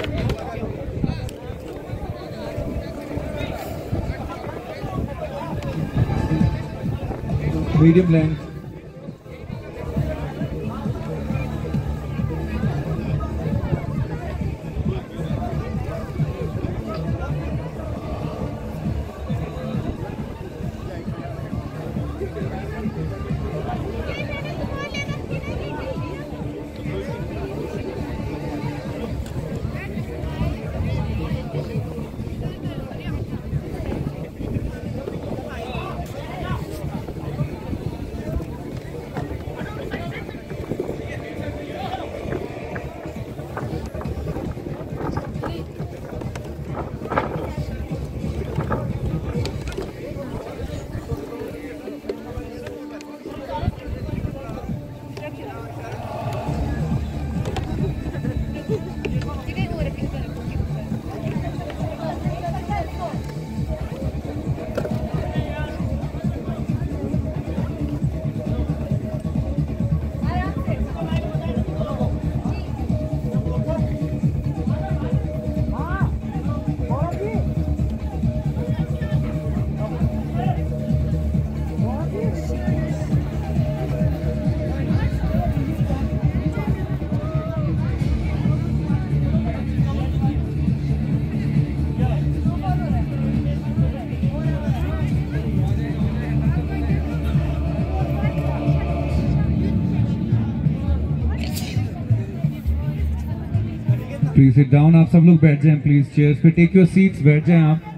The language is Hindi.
Medium length. Please sit down, आप सब लोग बैठ जाएं प्लीज, चेयर्स पे टेक योर सीट्स, बैठ जाएं आप।